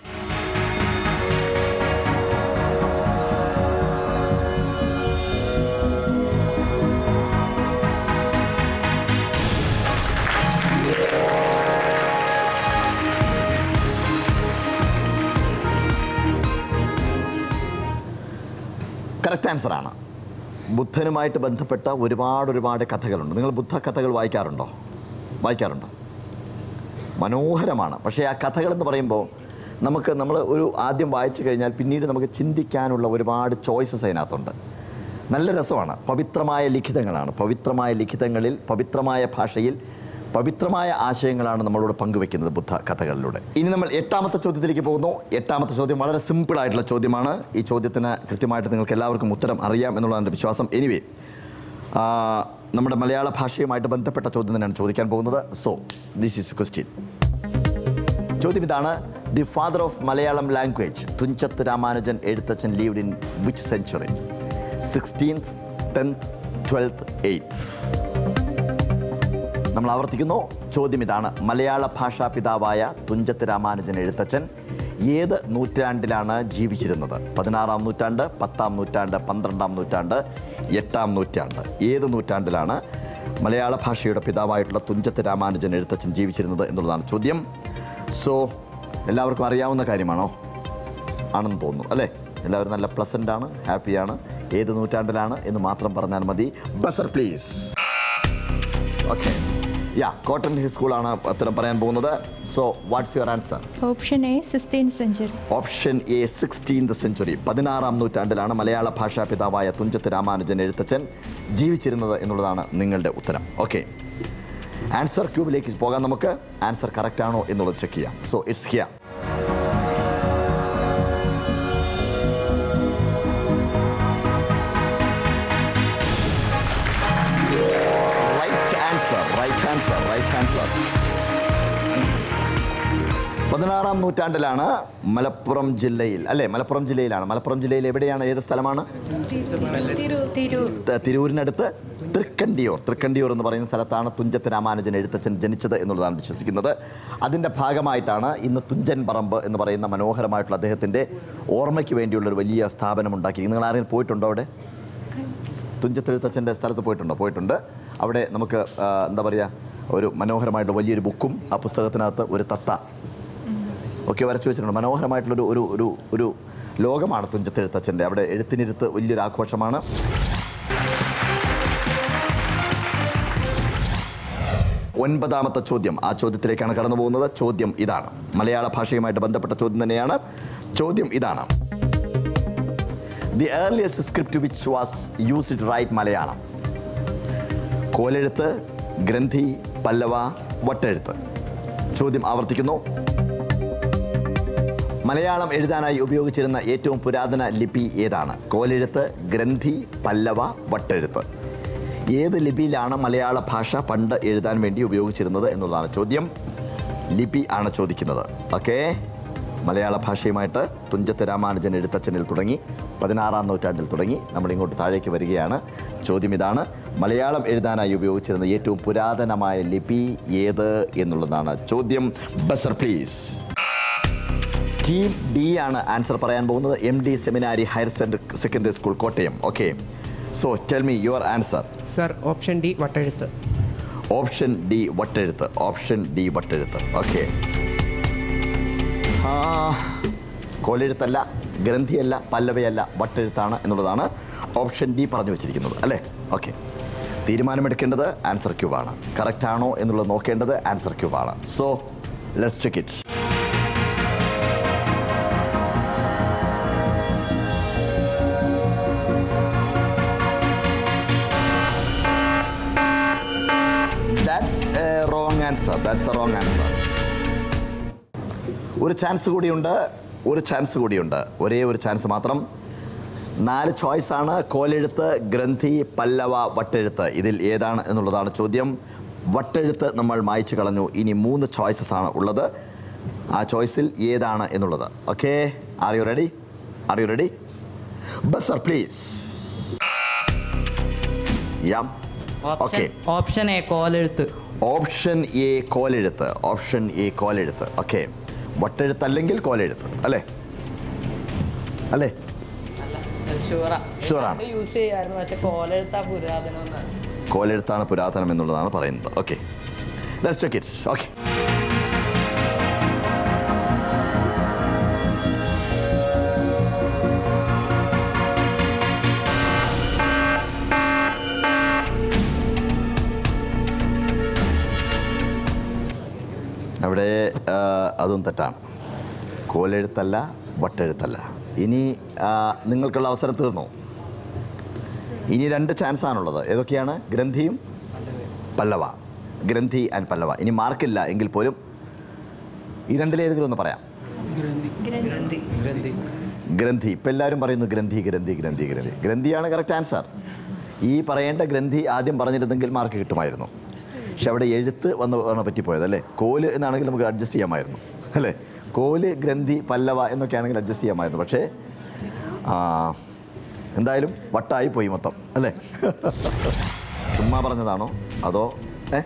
Correct ആൻസറാണ്. ബുദ്ധനുമായിട്ട് ബന്ധപ്പെട്ട ഒരുപാട് ഒരുപാട് കഥകളുണ്ട്. നിങ്ങൾ ബുദ്ധ കഥകൾ വായിക്കാറുണ്ടോ? വായിക്കാറുണ്ടോ? മനോഹരമാണ്. പക്ഷേ ആ കഥകളെന്ന് പറയുമ്പോൾ നമുക്ക് നമ്മൾ ഒരു ആദ്യം വായിച്ചു കഴിഞ്ഞാൽ പിന്നീട് നമുക്ക് ചിന്തിക്കാനുള്ള ഒരുപാട് ചോയ്സസ് അതിനകത്തുണ്ട്. നല്ല രസമാണ്. പവിത്രമായ ലിഖിതങ്ങളാണ്. പവിത്രമായ ലിഖിതങ്ങളിൽ പവിത്രമായ ഭാഷയിൽ പവിത്രമായ ആശയങ്ങളാണ് നമ്മളോട് പങ്കുവെക്കുന്നത് ബുദ്ധ കഥകളിലൂടെ. ഇനി നമ്മൾ എട്ടാമത്തെ ചോദ്യത്തിലേക്ക് പോകുന്നു. എട്ടാമത്തെ ചോദ്യം വളരെ സിമ്പിളായിട്ടുള്ള ചോദ്യമാണ്. ഈ ചോദ്യത്തിന് കൃത്യമായിട്ട് നിങ്ങൾക്ക് എല്ലാവർക്കും ഉത്തരം അറിയാം എന്നുള്ളതാണ് എൻ്റെ വിശ്വാസം. എനിവേ, നമ്മുടെ മലയാള ഭാഷയുമായിട്ട് ബന്ധപ്പെട്ട ചോദ്യം തന്നെയാണ് ചോദിക്കാൻ പോകുന്നത്. So this is question. ചോദ്യം ഇതാണ്: the father of Malayalam language Thunchath Ramanujan Ezhuthachan lived in which century? Sixteenth, tenth, twelfth, eighth? നമ്മൾ ആവർത്തിക്കുന്നു. ചോദ്യം ഇതാണ്: മലയാള ഭാഷാ പിതാവായ തുഞ്ചത്ത് രാമാനുജൻ എഴുത്തച്ഛൻ ഏത് നൂറ്റാണ്ടിലാണ് ജീവിച്ചിരുന്നത്? പതിനാറാം നൂറ്റാണ്ട്, പത്താം നൂറ്റാണ്ട്, പന്ത്രണ്ടാം നൂറ്റാണ്ട്, എട്ടാം നൂറ്റാണ്ട്? ഏത് നൂറ്റാണ്ടിലാണ് മലയാള ഭാഷയുടെ പിതാവായിട്ടുള്ള തുഞ്ചത്ത് രാമാനുജൻ എഴുത്തച്ഛൻ ജീവിച്ചിരുന്നത് എന്നുള്ളതാണ് ചോദ്യം. സോ എല്ലാവർക്കും അറിയാവുന്ന കാര്യമാണോ? ആണെന്ന് തോന്നുന്നു അല്ലേ? എല്ലാവരും നല്ല പ്ലസൻ്റ് ആണ്, ഹാപ്പിയാണ്. ഏത് നൂറ്റാണ്ടിലാണ് എന്ന് മാത്രം പറഞ്ഞാൽ മതി. Buzzer please. Okay, yeah, Cotton Hill സ്കൂളാണ് ഉത്തരം പറയാൻ പോകുന്നത്. So what's your answer? Option A sixteenth century. Option A sixteenth century. പതിനാറാം നൂറ്റാണ്ടിലാണ് മലയാള ഭാഷാ പിതാവായ തുഞ്ചത്ത് രാമാനുജൻ എഴുത്തച്ഛൻ ജീവിച്ചിരുന്നത് എന്നുള്ളതാണ് നിങ്ങളുടെ ഉത്തരം. ഓക്കെ, ആൻസർ ക്യൂബിലേക്ക് പോകാൻ നമുക്ക്. ആൻസർ കറക്റ്റ് ആണോ എന്നുള്ളത് ചെക്ക് ചെയ്യാം. So it's here. Right answer, right answer. പതിനാറാം നൂറ്റാണ്ടിലാണ് മലപ്പുറം ജില്ലയിൽ, അല്ലേ? മലപ്പുറം ജില്ലയിലാണ്. മലപ്പുറം ജില്ലയിൽ എവിടെയാണ്? ഏത് സ്ഥലമാണ്? തിരൂരിനടുത്ത് തൃക്കണ്ടിയൂർ. തൃക്കണ്ടിയൂർ എന്ന് പറയുന്ന സ്ഥലത്താണ് തുഞ്ചത്ത് രാമാനുജൻ എഴുത്തച്ഛൻ ജനിച്ചത് എന്നുള്ളതാണ് വിശ്വസിക്കുന്നത്. അതിൻ്റെ ഭാഗമായിട്ടാണ് ഇന്ന് തുഞ്ചൻ പറമ്പ് എന്ന് പറയുന്ന മനോഹരമായിട്ടുള്ള അദ്ദേഹത്തിൻ്റെ ഓർമ്മയ്ക്ക് വേണ്ടിയുള്ള ഒരു വലിയ സ്ഥാപനം ഉണ്ടാക്കി. നിങ്ങൾ ആരെങ്കിലും പോയിട്ടുണ്ടോ അവിടെ? തുഞ്ചത്ത് എഴുത്തച്ഛൻ്റെ സ്ഥലത്ത് പോയിട്ടുണ്ടോ? പോയിട്ടുണ്ട്. അവിടെ നമുക്ക് എന്താ പറയുക, ഒരു മനോഹരമായിട്ട് വലിയൊരു ബുക്കും ആ പുസ്തകത്തിനകത്ത് ഒരു തത്ത ഒക്കെ വരച്ചു വെച്ചിട്ടുണ്ട്. മനോഹരമായിട്ടുള്ളൊരു ഒരു ഒരു ഒരു ലോകമാണ് തുഞ്ചത്ത് എഴുത്തച്ഛൻ്റെ. അവിടെ എഴുത്തിനിരുത്ത് വലിയൊരു ആഘോഷമാണ്. ഒൻപതാമത്തെ ചോദ്യം, ആ ചോദ്യത്തിലേക്കാണ് കടന്നു പോകുന്നത്. ചോദ്യം ഇതാണ്, മലയാള ഭാഷയുമായിട്ട് ബന്ധപ്പെട്ട ചോദ്യം തന്നെയാണ്. ചോദ്യം ഇതാണ്: the earliest script which was used to write Malayalam? Kolezhuthu, Granthi, Pallava, Vattezhuthu? ചോദ്യം ആവർത്തിക്കുന്നു. മലയാളം എഴുതാനായി ഉപയോഗിച്ചിരുന്ന ഏറ്റവും പുരാതന ലിപി ഏതാണ്? കോലെഴുത്ത്, ഗ്രന്ഥി, പല്ലവ, വട്ടെഴുത്ത്? ഏത് ലിപിയിലാണ് മലയാള ഭാഷ പണ്ട് എഴുതാൻ വേണ്ടി ഉപയോഗിച്ചിരുന്നത് എന്നുള്ളതാണ് ചോദ്യം. ലിപി ആണ് ചോദിക്കുന്നത്. ഓക്കെ, മലയാള ഭാഷയുമായിട്ട് തുഞ്ചത്ത് രാമാനുജൻ എഴുത്തച്ഛനിൽ തുടങ്ങി, പതിനാറാം നൂറ്റാണ്ടിൽ തുടങ്ങി, നമ്മളിങ്ങോട്ട് താഴേക്ക് വരികയാണ്. ചോദ്യം ഇതാണ്: മലയാളം എഴുതാനായി ഉപയോഗിച്ചിരുന്ന ഏറ്റവും പുരാതനമായ ലിപി ഏത് എന്നുള്ളതാണ് ചോദ്യം. Buzzer please. ടീം ഡി ആണ് ആൻസർ പറയാൻ പോകുന്നത്. M D seminary higher secondary school, Kottayam. Okay, so tell me your answer. Sir, option D Vattezhuthu. Option D Vattezhuthu. Option D Vattezhuthu. Okay, ആ കോലെഴുത്തല്ല, ഗ്രന്ഥിയല്ല, പല്ലവയല്ല, വട്ടെഴുത്താണ് എന്നുള്ളതാണ് ഓപ്ഷൻ ഡി പറഞ്ഞു വെച്ചിരിക്കുന്നത് അല്ലേ? ഓക്കെ, തീരുമാനമെടുക്കേണ്ടത് ആൻസർ ക്യൂബാണ്. കറക്റ്റ് ആണോ എന്നുള്ളത് നോക്കേണ്ടത് ആൻസർ ക്യൂബാണ്. So let's check it. That's a wrong answer. That's a wrong answer. ഒരു ചാൻസ് കൂടിയുണ്ട്, ഒരു ചാൻസ് കൂടിയുണ്ട്, ഒരേ ഒരു ചാൻസ് മാത്രം. നാല് ചോയ്സാണ്: കോലെഴുത്ത്, ഗ്രന്ഥി, പല്ലവ, വട്ടെഴുത്ത്. ഇതിൽ ഏതാണ് എന്നുള്ളതാണ് ചോദ്യം. വട്ടെഴുത്ത് നമ്മൾ മായ്ച്ചു കളഞ്ഞു. ഇനി മൂന്ന് ചോയ്സസ് ആണ് ഉള്ളത്. ആ ചോയ്സിൽ ഏതാണ് എന്നുള്ളത്. Okay, are you ready? Are you ready? Buzzer please. യാം. Okay, option A Kolezhuthu. Option A Kolezhuthu. Option A Kolezhuthu. Okay, Vattezhuthu അല്ലെങ്കിൽ കോലെഴുത്ത് അല്ലേ? അല്ലേ? ഷുവറാണ്. കോലെഴുത്താണ് പുരാതനം എന്നുള്ളതാണ് പറയുന്നത്. Okay, let's check it. Okay, അവിടെ അതും തെറ്റാണ്. കോലെഴുത്തല്ല, വട്ടെഴുത്തല്ല. ഇനി നിങ്ങൾക്കുള്ള അവസരം തീർന്നു. ഇനി രണ്ട് ചാൻസാണുള്ളത്. ഏതൊക്കെയാണ്? ഗ്രന്ഥിയും പല്ലവ. ഗ്രന്ഥി ആൻഡ് പല്ലവ. ഇനി മാർക്കില്ല എങ്കിൽ പോലും ഈ രണ്ടിലേതെങ്കിലും ഒന്ന് പറയാം. ഗ്രന്ഥി. ഇപ്പം എല്ലാവരും പറയുന്നു ഗ്രന്ഥി ഗ്രന്ഥി ഗ്രന്ഥി ഗ്രന്ഥി. ഗ്രന്ഥിയാണ് കറക്റ്റ് ആൻസർ. ഈ പറയേണ്ട ഗ്രന്ഥി ആദ്യം പറഞ്ഞിരുന്നെങ്കിൽ മാർക്ക് കിട്ടുമായിരുന്നു. പക്ഷെ അവിടെ എഴുത്ത് വന്ന് പറ്റിപ്പോയത് അല്ലേ? കോല് എന്നാണെങ്കിൽ നമുക്ക് അഡ്ജസ്റ്റ് ചെയ്യാമായിരുന്നു അല്ലേ? കോല്, ഗ്രന്ഥി, പല്ലവ എന്നൊക്കെ ആണെങ്കിൽ അഡ്ജസ്റ്റ് ചെയ്യാമായിരുന്നു. പക്ഷേ എന്തായാലും വട്ടായി പോയി മൊത്തം അല്ലേ? ചുമ്മാ പറഞ്ഞതാണോ അതോ ഏ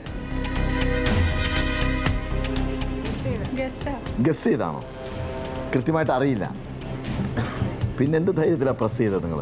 ഗസ് ചെയ്താണോ? കൃത്യമായിട്ട് അറിയില്ല. പിന്നെന്ത് ധൈര്യത്തിലാണ് പ്രസ് ചെയ്തത് നിങ്ങൾ?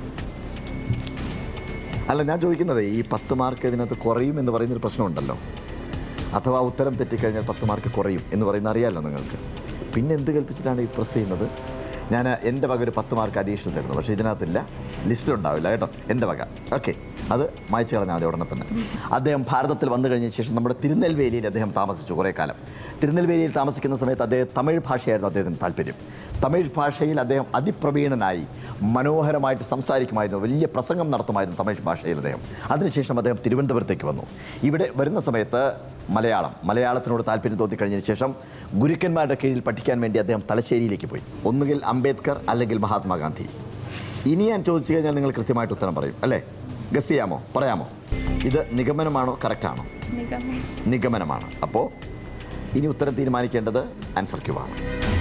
അല്ല, ഞാൻ ചോദിക്കുന്നത് ഈ പത്ത് മാർക്ക് ഇതിനകത്ത് കുറയും എന്ന് പറയുന്നൊരു പ്രശ്നമുണ്ടല്ലോ. അഥവാ ഉത്തരം തെറ്റിക്കഴിഞ്ഞാൽ പത്ത് മാർക്ക് കുറയും എന്ന് പറയുന്ന അറിയാമല്ലോ നിങ്ങൾക്ക്. പിന്നെ എന്ത് കൽപ്പിച്ചിട്ടാണ് ഈ പ്രസ് ചെയ്യുന്നത്? ഞാൻ എൻ്റെ വക ഒരു പത്ത് മാർക്ക് അഡീഷണൽ തരുന്നു, പക്ഷേ ഇതിനകത്തില്ല, ലിസ്റ്റിലുണ്ടാവില്ല കേട്ടോ, എൻ്റെ വക. ഓക്കെ, അത് മായ്ച്ചു കളഞ്ഞാൽ മതി ഉടനെ തന്നെ. അദ്ദേഹം ഭാരതത്തിൽ വന്നു കഴിഞ്ഞ ശേഷം നമ്മുടെ തിരുനെൽവേലിയിൽ അദ്ദേഹം താമസിച്ചു കുറേ കാലം. തിരുനെൽവേലിയിൽ താമസിക്കുന്ന സമയത്ത് അദ്ദേഹം തമിഴ് ഭാഷയായിരുന്നു അദ്ദേഹത്തിന് താല്പര്യം. തമിഴ് ഭാഷയിൽ അദ്ദേഹം അതിപ്രവീണനായി മനോഹരമായിട്ട് സംസാരിക്കുമായിരുന്നു, വലിയ പ്രസംഗം നടത്തുമായിരുന്നു തമിഴ് ഭാഷയിൽ അദ്ദേഹം. അതിനുശേഷം അദ്ദേഹം തിരുവനന്തപുരത്തേക്ക് വന്നു. ഇവിടെ വരുന്ന സമയത്ത് മലയാളം മലയാളത്തിനോട് താല്പര്യം തോന്നിക്കഴിഞ്ഞതിന് ശേഷം ഗുരുക്കന്മാരുടെ കീഴിൽ പഠിക്കാൻ വേണ്ടി അദ്ദേഹം തലശ്ശേരിയിലേക്ക് പോയി. ഒന്നുകിൽ അംബേദ്കർ അല്ലെങ്കിൽ മഹാത്മാഗാന്ധി. ഇനി ഞാൻ ചോദിച്ചു കഴിഞ്ഞാൽ നിങ്ങൾ കൃത്യമായിട്ട് ഉത്തരം പറയും അല്ലേ? ഗസ് ചെയ്യാമോ? പറയാമോ? ഇത് നിഗമനമാണോ കറക്റ്റാണോ? നിഗമനമാണ്. അപ്പോൾ ഇനി ഉത്തരം തീരുമാനിക്കേണ്ടത് ആൻസർ ക്യൂവാണ്.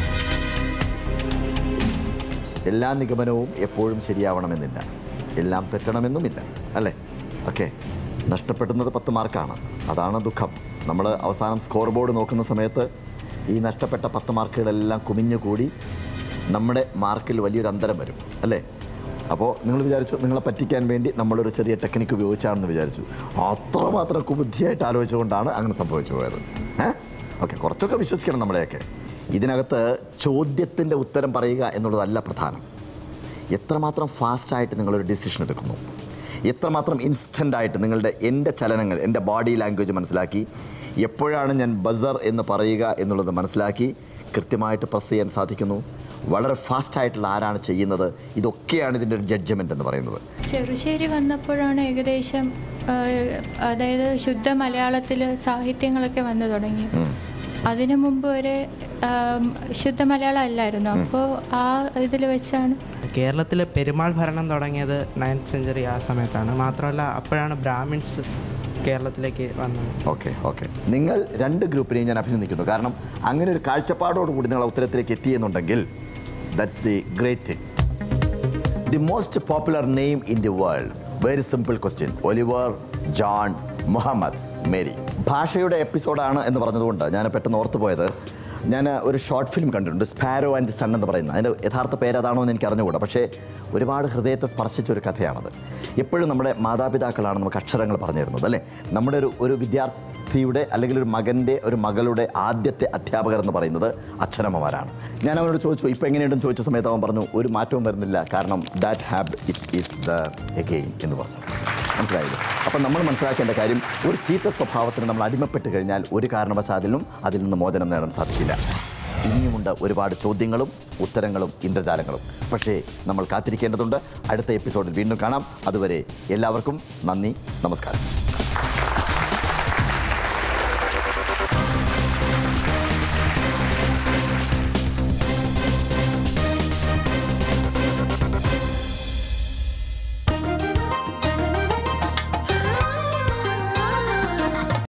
എല്ലാ നിഗമനവും എപ്പോഴും ശരിയാവണമെന്നില്ല, എല്ലാം തെറ്റണമെന്നുമില്ല അല്ലേ? ഓക്കെ, നഷ്ടപ്പെടുന്നത് പത്ത് മാർക്കാണ്, അതാണ് ദുഃഖം. നമ്മൾ അവസാനം സ്കോർ ബോർഡ് നോക്കുന്ന സമയത്ത് ഈ നഷ്ടപ്പെട്ട പത്ത് മാർക്കുകളെല്ലാം കുമിഞ്ഞുകൂടി നമ്മുടെ മാർക്കിൽ വലിയൊരു അന്തരം വരും അല്ലേ? അപ്പോൾ നിങ്ങൾ വിചാരിച്ചു നിങ്ങളെ പറ്റിക്കാൻ വേണ്ടി നമ്മളൊരു ചെറിയ ടെക്നിക്ക് ഉപയോഗിച്ചാണെന്ന് വിചാരിച്ചു. അത്രമാത്രം കുബുദ്ധിയായിട്ട് ആലോചിച്ചുകൊണ്ടാണ് അങ്ങനെ സംഭവിച്ചു പോയത്. ഏഹ് ഓക്കെ, കുറച്ചൊക്കെ വിശ്വസിക്കണം നമ്മളെയൊക്കെ. ഇതിനകത്ത് ചോദ്യത്തിൻ്റെ ഉത്തരം പറയുക എന്നുള്ളതല്ല പ്രധാനം. എത്രമാത്രം ഫാസ്റ്റായിട്ട് നിങ്ങളൊരു ഡിസിഷൻ എടുക്കുന്നു, എത്രമാത്രം ഇൻസ്റ്റൻ്റായിട്ട് നിങ്ങളുടെ എൻ്റെ ചലനങ്ങൾ, എൻ്റെ ബോഡി ലാംഗ്വേജ് മനസ്സിലാക്കി എപ്പോഴാണ് ഞാൻ ബസർ എന്ന് പറയുക എന്നുള്ളത് മനസ്സിലാക്കി കൃത്യമായിട്ട് പ്രസ് ചെയ്യാൻ സാധിക്കുന്നു. വളരെ ഫാസ്റ്റായിട്ടുള്ള ആരാണ് ചെയ്യുന്നത്, ഇതൊക്കെയാണ് ഇതിൻ്റെ ഒരു ജഡ്ജ്മെൻ്റ് എന്ന് പറയുന്നത്. ചെറുശ്ശേരി വന്നപ്പോഴാണ് ഏകദേശം അതായത് ശുദ്ധ മലയാളത്തിൽ സാഹിത്യങ്ങളൊക്കെ വന്നു തുടങ്ങി. അതിനു മുമ്പ് വരെ ശുദ്ധ മലയാളം അല്ലായിരുന്നു. അപ്പോൾ ആ ഇതിൽ വെച്ചാണ് കേരളത്തിലെ പെരുമാൾ ഭരണം തുടങ്ങിയത് നയൻത് സെഞ്ചുറി ആ സമയത്താണ്. മാത്രമല്ല അപ്പോഴാണ് ബ്രാഹ്മിൻസ് കേരളത്തിലേക്ക് വന്നത്. ഓക്കെ ഓക്കെ നിങ്ങൾ രണ്ട് ഗ്രൂപ്പിനെയും ഞാൻ അഭിനന്ദിക്കുന്നു. കാരണം അങ്ങനെ ഒരു കാഴ്ചപ്പാടോടുകൂടി നിങ്ങൾ ഉത്തരത്തിലേക്ക് എത്തിയെന്നുണ്ടെങ്കിൽ that's the great thing. The most popular name in the world. Very simple question. Oliver John Muhammad Mary. ഭാഷയുടെ എപ്പിസോഡാണ് എന്ന് പറഞ്ഞതുകൊണ്ട് ഞാൻ പെട്ടെന്ന് ഓർത്തു പോയത്, ഞാൻ ഒരു ഷോർട്ട് ഫിലിം കണ്ടിട്ടുണ്ട്, സ്പാരോ ആൻഡ് സൺ എന്ന് പറയുന്നത്. അതിൻ്റെ യഥാർത്ഥ പേരതാണോ എന്ന് എനിക്ക് അറിഞ്ഞുകൂടാ, പക്ഷേ ഒരുപാട് ഹൃദയത്തെ സ്പർശിച്ചൊരു കഥയാണത്. എപ്പോഴും നമ്മുടെ മാതാപിതാക്കളാണ് നമുക്ക് അക്ഷരങ്ങൾ പറഞ്ഞു തരുന്നത് അല്ലേ? നമ്മുടെ ഒരു ഒരു വിദ്യാർത്ഥിയുടെ അല്ലെങ്കിൽ ഒരു മകൻ്റെ ഒരു മകളുടെ ആദ്യത്തെ അധ്യാപകർ എന്ന് പറയുന്നത് അച്ഛനമ്മമാരാണ്. ഞാൻ അവനോട് ചോദിച്ചു ഇപ്പോൾ എങ്ങനെയുണ്ടെന്ന് ചോദിച്ച സമയത്ത് അവൻ പറഞ്ഞു ഒരു മാറ്റവും വരുന്നില്ല, കാരണം that habit is the again എന്ന് പറഞ്ഞു. മനസ്സിലായില്ലേ? അപ്പം നമ്മൾ മനസ്സിലാക്കേണ്ട കാര്യം, ഒരു ചീത്ത സ്വഭാവത്തിന് നമ്മൾ അടിമപ്പെട്ട് കഴിഞ്ഞാൽ ഒരു കാരണവശാലും അതിൽ നിന്ന് മോചനം നേടാൻ സാധിക്കില്ല. ഇനിയുമുണ്ട് ഒരുപാട് ചോദ്യങ്ങളും ഉത്തരങ്ങളും ഇന്ദ്രജാലങ്ങളും. പക്ഷേ നമ്മൾ കാത്തിരിക്കേണ്ടതുണ്ട്. അടുത്ത എപ്പിസോഡിൽ വീണ്ടും കാണാം. അതുവരെ എല്ലാവർക്കും നന്ദി, നമസ്കാരം.